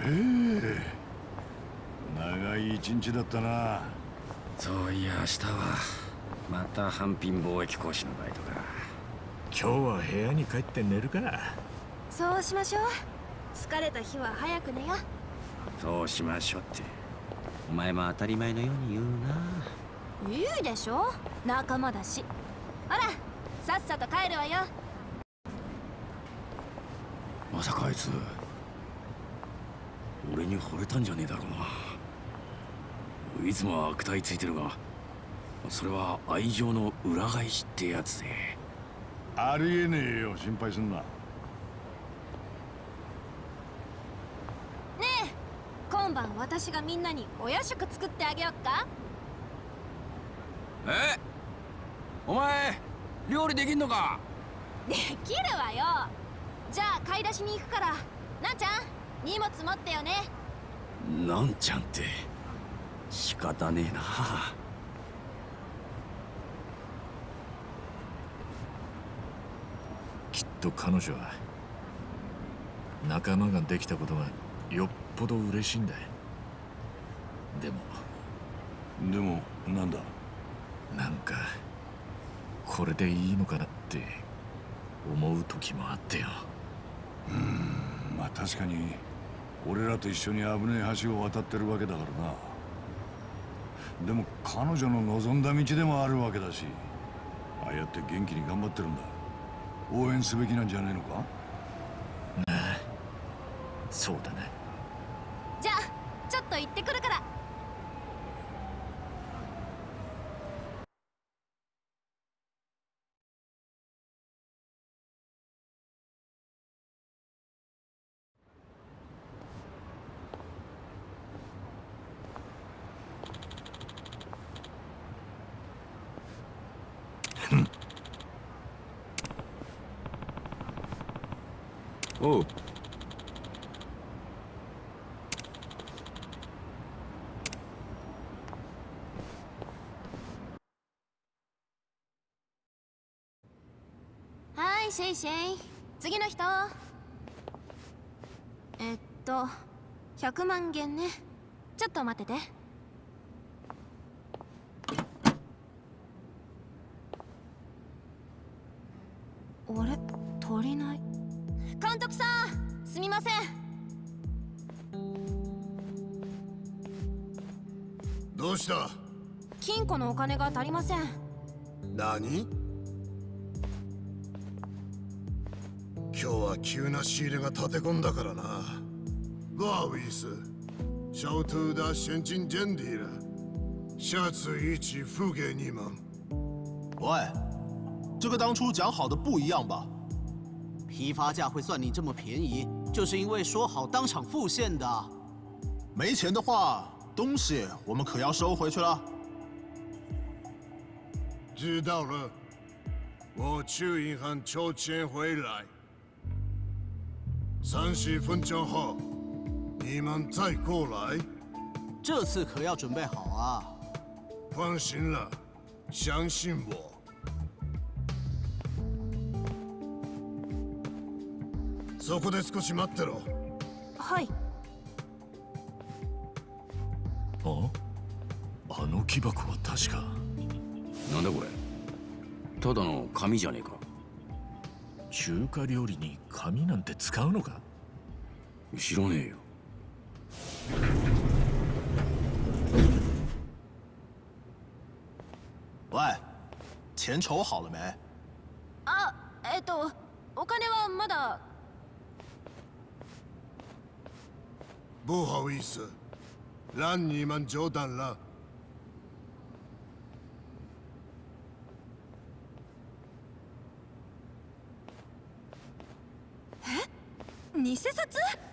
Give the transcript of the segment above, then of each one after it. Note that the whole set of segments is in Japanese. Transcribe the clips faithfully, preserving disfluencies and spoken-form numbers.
へえ、長い一日だったな。 そういや、明日はまた半品貿易講師のバイトか。 今日は部屋に帰って寝るか。 そうしましょう。疲れた日は早く寝よ。 そうしましょうって、お前も当たり前のように言うな。 言うでしょ、仲間だし。ほら、さっさと帰るわよ。 まさかあいつ俺に惚れたんじゃねえだろうな。いつもは悪態ついてるが、それは愛情の裏返しってやつで。 ありえねえよ、心配すんな。 ねえ、今晩私がみんなにお夜食作ってあげよっか。 え、お前料理できんのか？ できるわよ。じゃあ買い出しに行くから、なんちゃん荷物持ってよね。 なんちゃんって仕方ねえな。 きっと彼女は仲間ができたことがよっぽど嬉しいんだ。でもでもなんだ。 なんかこれでいいのかなって思う時もあってよ。 うーん、まあ確かに俺らと一緒に危ねえ橋を渡ってるわけだからな。でも彼女の望んだ道でもあるわけだし、ああやって元気に頑張ってるんだ。応援すべきなんじゃねえのか。 ああ、そうだね。 じゃあちょっと行ってくるから。 おう。 はい、シェイシェイ。次の人。えっとひゃくまん元ね。ちょっと待ってて。あれ、足りない。監督さん、すみません。 どうした？ 金庫のお金が足りません。 何？今日は急な仕入れが立て込んだからな。バーウィス、シャウトゥーダ现金见底了，下次一起付给你们。 喂，这个当初讲好的不一样吧？ 批发价会算你这么便宜，就是因为说好当场付现的。 没钱的话，东西我们可要收回去了。 知道了，我去银行抽钱回来。三十分钟后，你们再过来。 这次可要准备好啊！ 放心了，相信我。そこで少し待ってろ。 はい。 あ、あの木箱は確か。 なんだこれ、ただの紙じゃねえか。 中華料理に紙なんて使うのか？ 知らねえよ。 喂，钱筹好了没？ あ、えっとお金はまだ。 不好意思，让你们久等了。 偽札？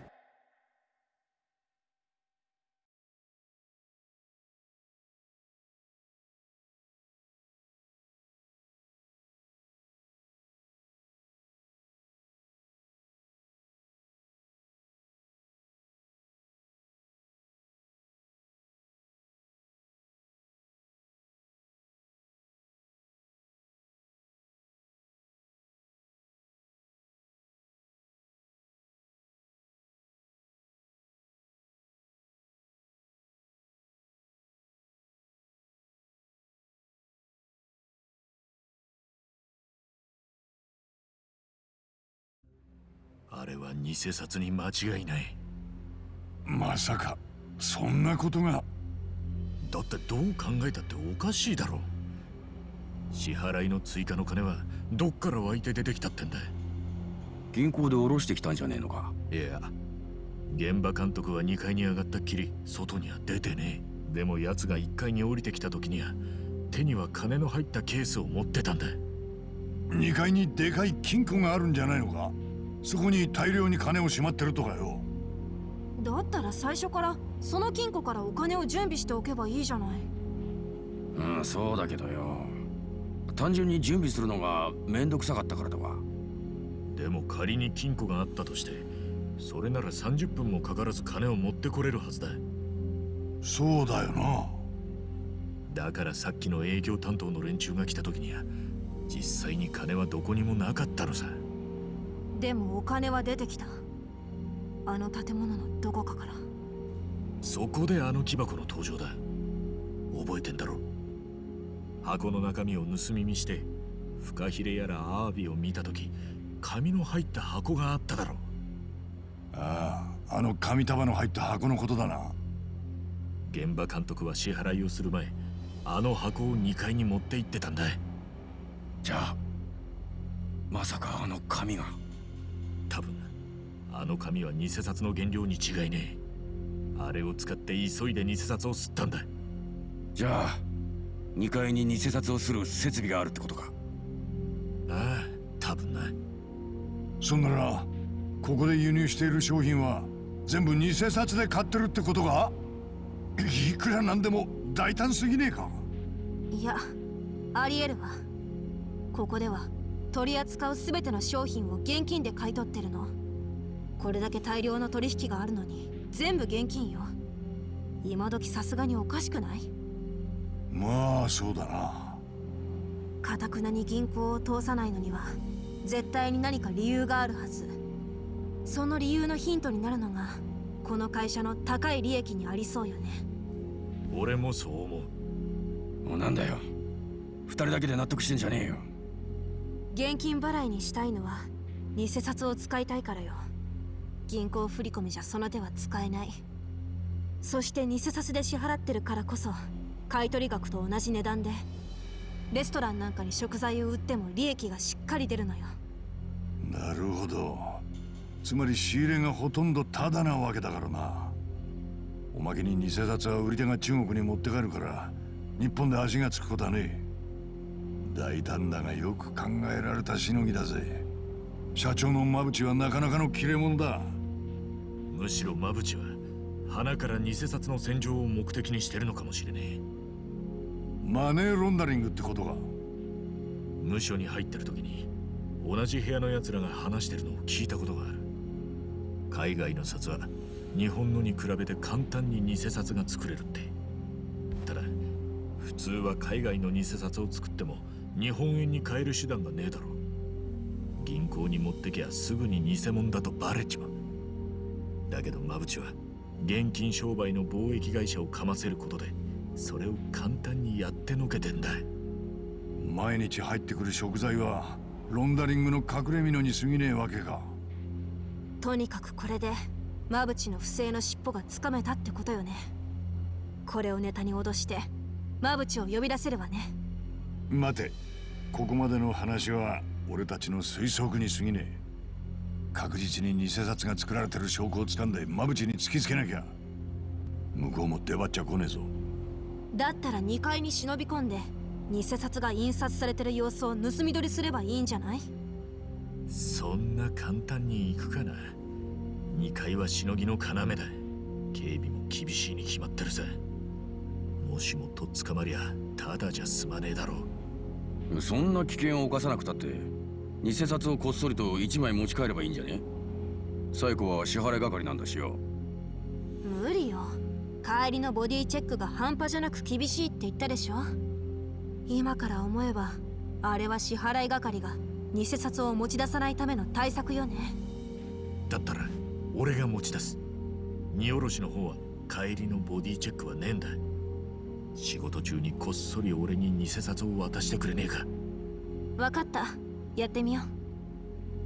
れは偽札に間違いない。 まさかそんなことが。 だってどう考えたっておかしいだろ。支払いの追加の金はどっから湧いて出てきたってんだ。 銀行で下ろしてきたんじゃねえのか。 いや、現場監督はにかいに上がったっきり外には出てねえ。でも奴がいっかいに降りてきた時には手には金の入ったケースを持ってたんだ。 にかいにでかい金庫があるんじゃないのか。そこに大量に金をしまってるとかよ。 だったら最初からその金庫からお金を準備しておけばいいじゃない。 うん、そうだけどよ、単純に準備するのがめんどくさかったからとか。 でも仮に金庫があったとして、それならさんじゅっぷんもかからず金を持ってこれるはずだ。 そうだよな。 だからさっきの営業担当の連中が来た時には実際に金はどこにもなかったのさ。 でもお金は出てきた。あの建物のどこかから。 そこであの木箱の登場だ。覚えてんだろ。箱の中身を盗み見してフカヒレやらアワビを見た時、紙の入った箱があっただろ。 ああ、あの紙束の入った箱のことだな。 現場監督は支払いをする前、あの箱をにかいに持って行ってたんだ。 じゃあまさかあの紙が。 多分あの紙は偽札の原料に違いねえ。あれを使って急いで偽札を吸ったんだ。 じゃあにかいに偽札をする設備があるってことか。 ああ、多分な。 そんならここで輸入している商品は全部偽札で買ってるってことか。いくらなんでも大胆すぎねえか。 いや、ありえるわ。ここでは取り扱う全ての商品を現金で買い取ってるの。これだけ大量の取引があるのに全部現金よ。今時さすがにおかしくない？ まあそうだな。 かたくなに銀行を通さないのには絶対に何か理由があるはず。その理由のヒントになるのがこの会社の高い利益にありそうよね。 俺もそう思う。 もうなんだよ、二人だけで納得してんじゃねえよ。 現金払いにしたいのは偽札を使いたいからよ。銀行振り込みじゃその手は使えない。そして偽札で支払ってるからこそ買取額と同じ値段でレストランなんかに食材を売っても利益がしっかり出るのよ。 なるほど。つまり仕入れがほとんどタダなわけだからな。おまけに偽札は売り手が中国に持って帰るから日本で足がつくことはねえ。大胆だがよく考えられたしのぎだぜ。社長の馬淵はなかなかの切れ者だ。 むしろ馬淵は鼻から偽札の洗浄を目的にしてるのかもしれねえ。 マネーロンダリングってことか。 無所に入ってる時に同じ部屋のやつらが話してるのを聞いたことがある。海外の札は日本のに比べて簡単に偽札が作れるって。ただ普通は海外の偽札を作っても日本円に変える手段がねえだろ。銀行に持ってきゃすぐに偽物だとバレちまう。だけど馬淵は現金商売の貿易会社をかませることでそれを簡単にやってのけてんだ。 毎日入ってくる食材はロンダリングの隠れ蓑に過ぎねえわけか。 とにかくこれで馬淵の不正の尻尾がつかめたってことよね。これをネタに脅して馬淵を呼び出せるわね。 待て、ここまでの話は俺たちの推測に過ぎねえ。確実に偽札が作られてる証拠を掴んで馬淵に突きつけなきゃ向こうも出張っちゃ来ねえぞ。 だったらにかいに忍び込んで偽札が印刷されてる様子を盗み撮りすればいいんじゃない？ そんな簡単に行くかな。にかいはしのぎの要だ。警備も厳しいに決まってるさ。もしもとっ捕まりゃただじゃ済まねえだろう。 そんな危険を冒さなくたって偽札をこっそりといちまい持ち帰ればいいんじゃね？サイコは支払い係なんだしよ。 無理よ。帰りのボディチェックが半端じゃなく厳しいって言ったでしょ。今から思えばあれは支払い係が偽札を持ち出さないための対策よね。 だったら俺が持ち出す。荷下ろしの方は帰りのボディチェックはねえんだ。仕事中にこっそり俺に偽札を渡してくれねえか。 分かった、やってみよう。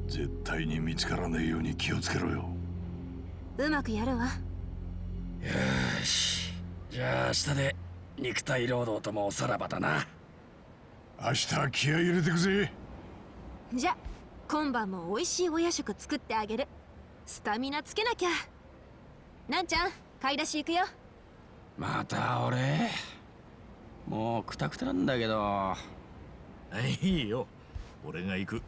絶対に見つからないように気をつけろよ。 うまくやるわ。 よし、じゃあ明日で肉体労働ともおさらばだな。 明日は気合い入れてくぜ。 じゃ今晩も美味しいお夜食作ってあげる。スタミナつけなきゃ。なんちゃん、買い出し行くよ。 また俺もうクタクタなんだけど。 いいよ、俺が行く。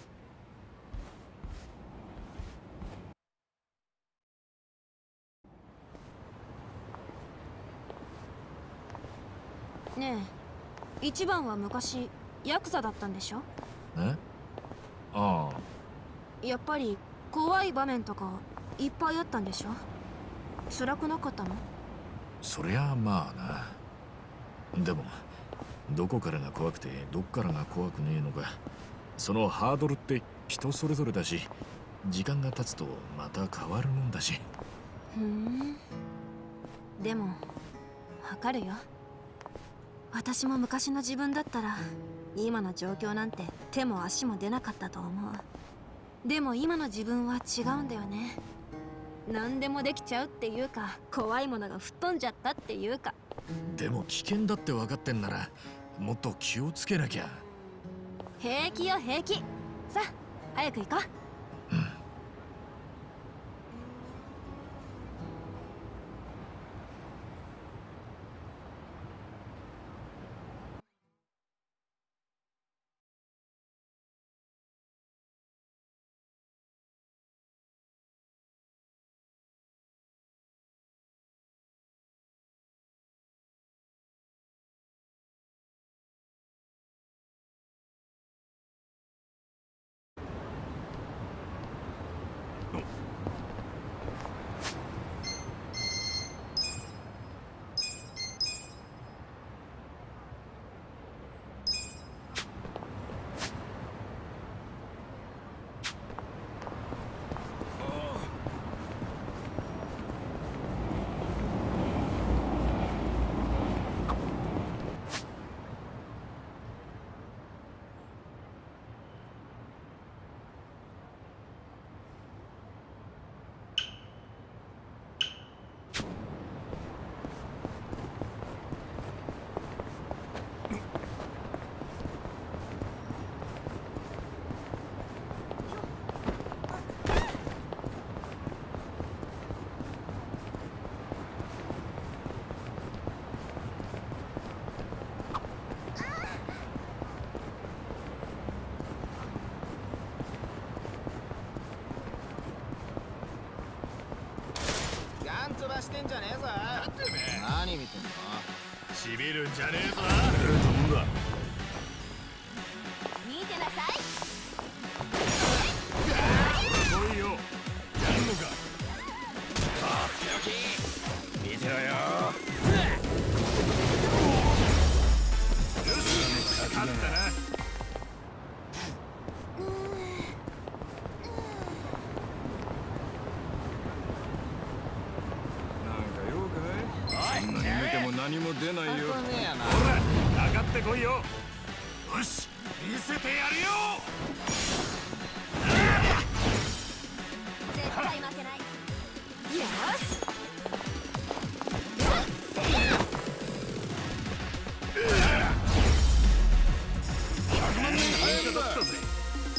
ねえ、一番は昔ヤクザだったんでしょ？ え？ああ。 やっぱり怖い場面とかいっぱいあったんでしょ？辛くなかったの？ そりゃあまあな。でもどこからが怖くてどっからが怖くねえのか、そのハードルって人それぞれだし、時間が経つとまた変わるもんだし。 ふん。でもわかるよ。私も昔の自分だったら今の状況なんて手も足も出なかったと思う。でも今の自分は違うんだよね。何でもできちゃうっていうか、怖いものが吹っ飛んじゃったっていうか。 でも危険だって分かってんならもっと気をつけなきゃ。 平気よ平気。さあ早く行こう。 してんじゃねえぞ。何見てんの？ しびるんじゃねえぞ。 ええともんだ。 見てなさい。 来いよ。やんのか。 見てろよ。 よし、勝ったな。 何も出ないよ。ほら、かかってこいよ。よし、見せてやるよ。 絶対負けない。よし。 ひゃくまんねん反射だったぜ。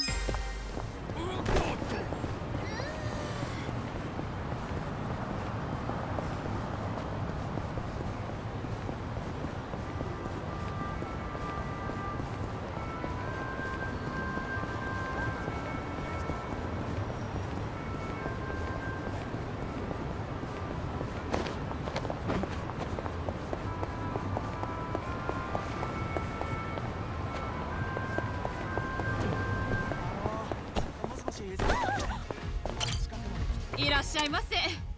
いらっしゃいませ。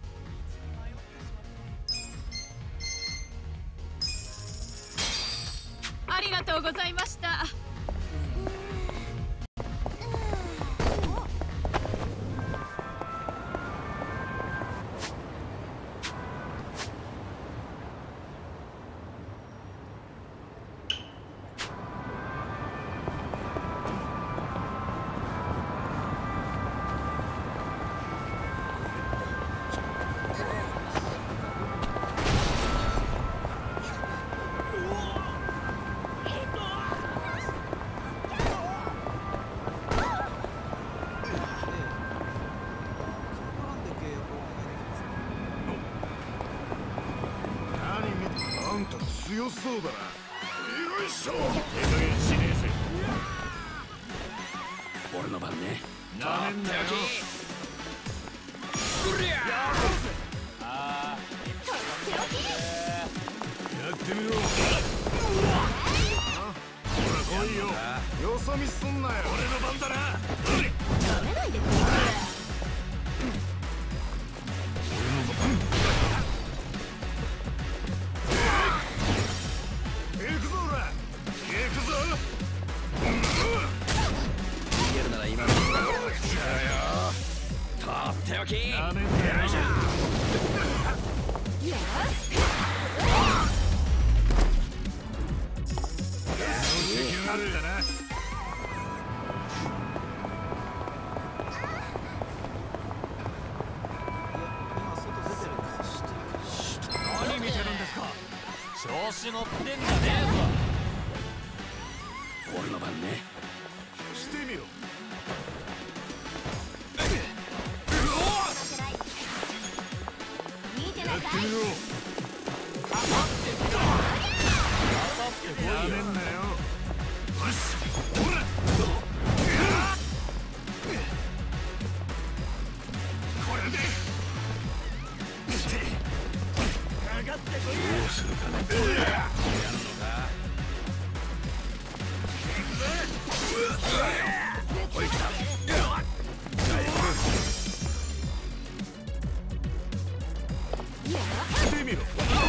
ありがとうございました。 強そうだな。よいしょ。 手加減しねえぜ。 俺の番ね。 なめんなよ。 あやってみろ。 ほら来いよ。よそ見すんなよ。 俺の番だな。 ダメないでくれ。 行くぞほら。行くぞ。 逃げるなら今の。とっておき。 なめんなよ。 あるんだな。 何見てるんですか。調子乗ってんじゃねえぞ。 俺の番ね。 してみろ。 見てなさい。 やってみろ。 やめんなよ。 よし。ほら。 これで。かかってこい。 どうするかね。 やるのか。 おい来た。 してみろ。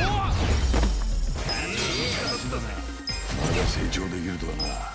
まだ成長できるとはな。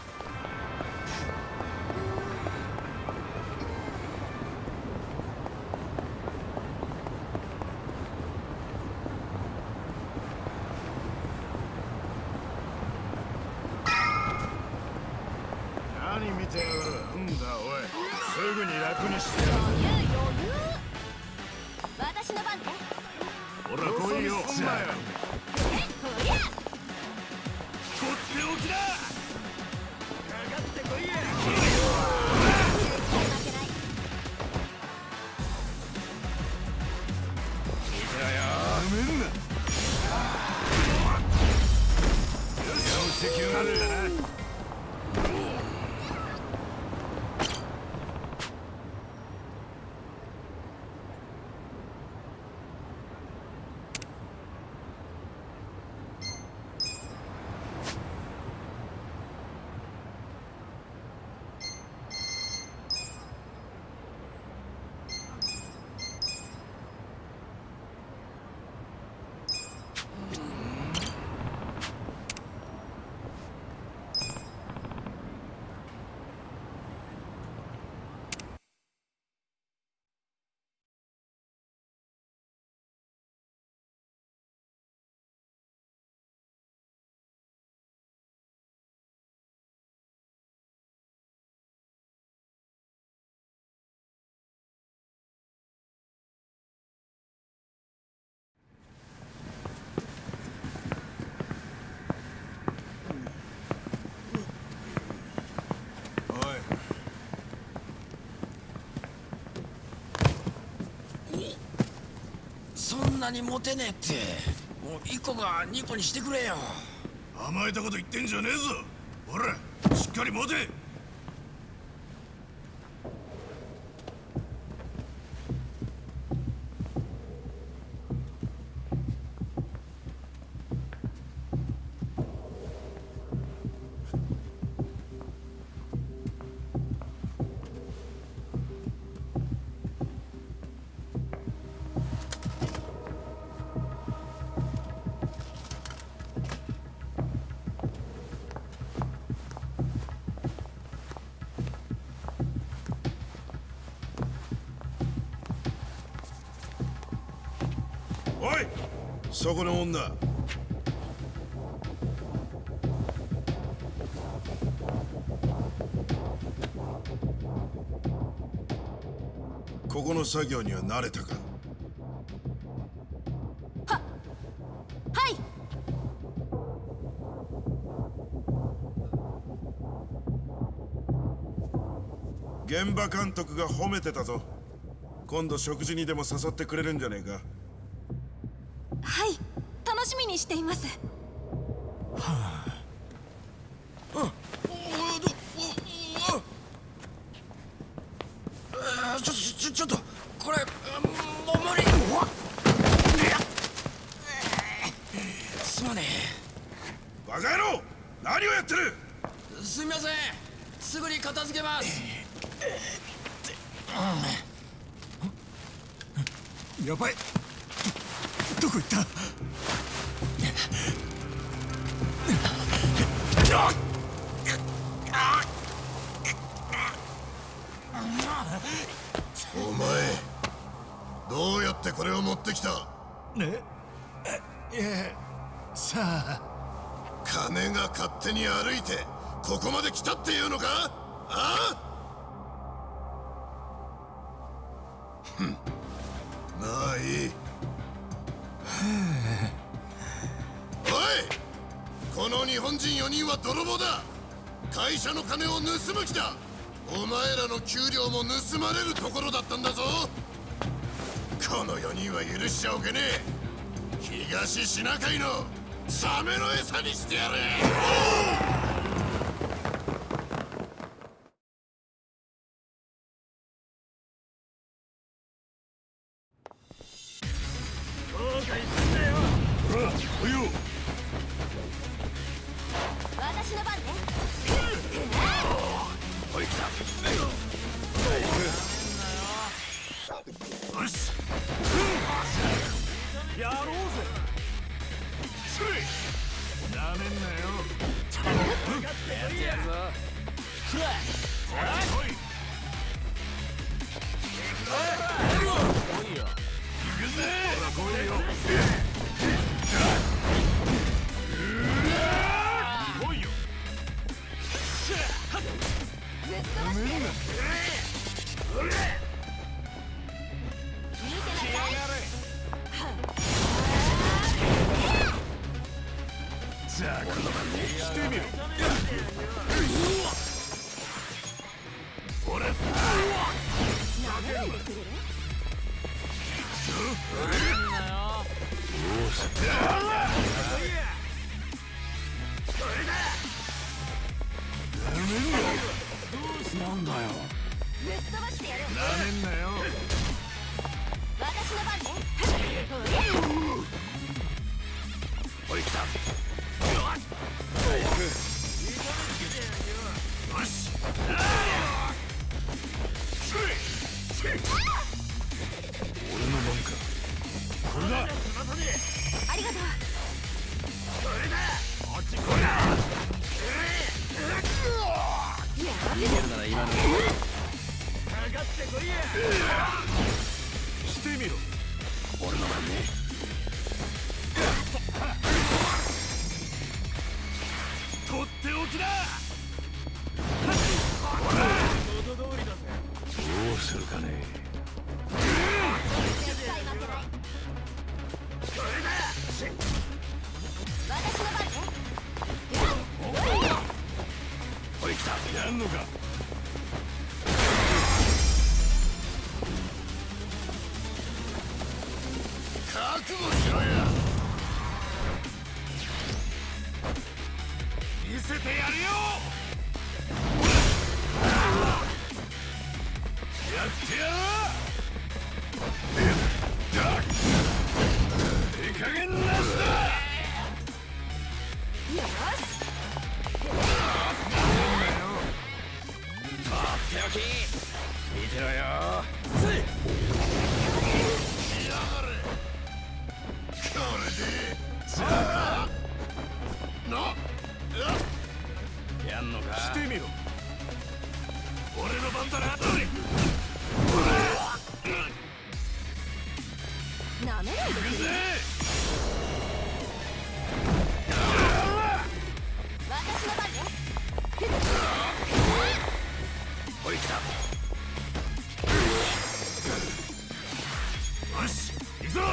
何見てやがる。なんだおい。すぐに楽にしてやる。 余裕余裕。私の番ね。 ほら来いよ。すんなよ。 ほりゃ。 とっておきだ。かかってこいや。 負けない。 やめんな。 よし敵があるんだな。 そんなにモテねえって。もういっこかにこにしてくれよ。 甘えたこと言ってんじゃねえぞ。ほらしっかり持て。おいそこの女。ここの作業には慣れたか。 ははい現場監督が褒めてたぞ。今度食事にでも誘ってくれるんじゃねえか。 はい楽しみにしています。 何をやってる。 すみません、すぐに片付けます。 やばい、どこ行った。 お前どうやってこれを持ってきた。 ねえ、いやさあ。 金が勝手に歩いてここまで来たっていうのか。ああ、ふん、まあいい。おい、この日本人よにんは泥棒だ。会社の金を盗む気だ。お前らの給料も盗まれるところだったんだぞ。このよにんは許しちゃおけねえ。東シナ海のサメの餌にしてやれ。 私の番ね。 おい、来た。よし、やろうぜ。なめんなよ。 やってやるぞ。くらおい、 来いよ。 行くぜ。ほら、来いよ。来いよ。なめんな。さあ、この番ね、してみろ。ほら、 なんだよ。 ぶっ飛ばしてやる。 なめんなよ。 私の番ね。 おい、来た。よし。俺の番か。これだ。 ありがとう。 こっち来い。 逃げるなら今の。 かかってこいや。してみろ。 俺の番ね。 とっておきだ。元通りだぜ。どうするかね。 絶対負けない。私の番ね。 おい、来た。やんのか。覚悟しろや。見せてやるよ。やってやる。いい加減なしだ。 よし。 とっておき。見てろよ。 これでさあなやんのか。 してみろ。俺の番だな。 なめないでくれ。私の番ね。 おい、来た。 よし、行くぞ。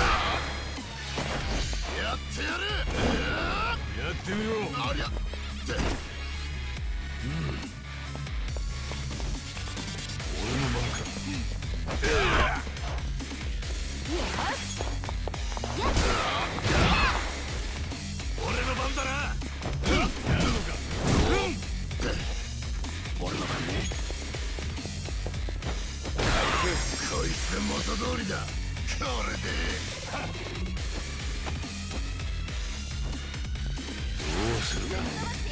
やってやる。 やってみろ。 ありゃって。 俺の番か。俺の番だな。やるのか。 俺の番ね。 こいつで元通りだ。これでどうするかね。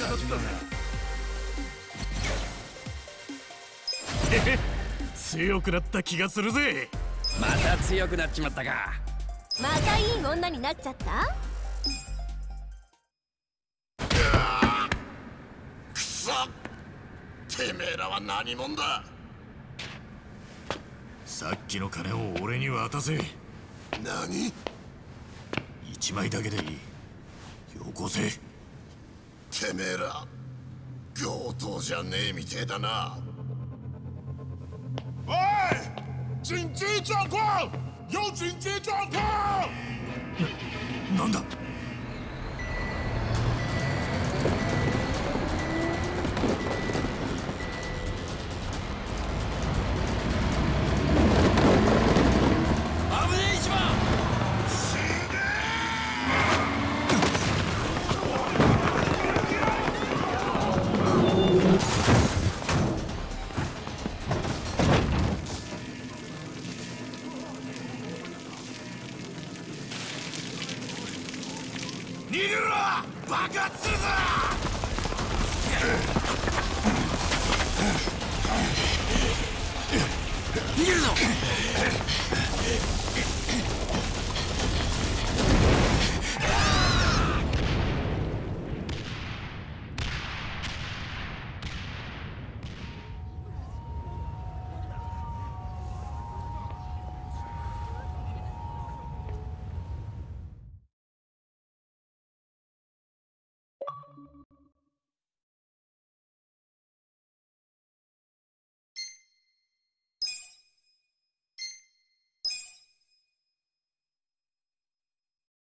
強くなった気がするぜ。 また強くなっちまったか。 またいい女になっちゃった？ くそ、てめえらは何者だ。 さっきの金を俺に渡せ。 何？ 一枚だけでいい。よこせ。 てめえら強盗じゃねえみてえだな。 喂，紧急状况！有紧急状况！ な、なんだ？ 危ねえ一番。 逃げろ！爆発するぞ！ 逃げるぞ！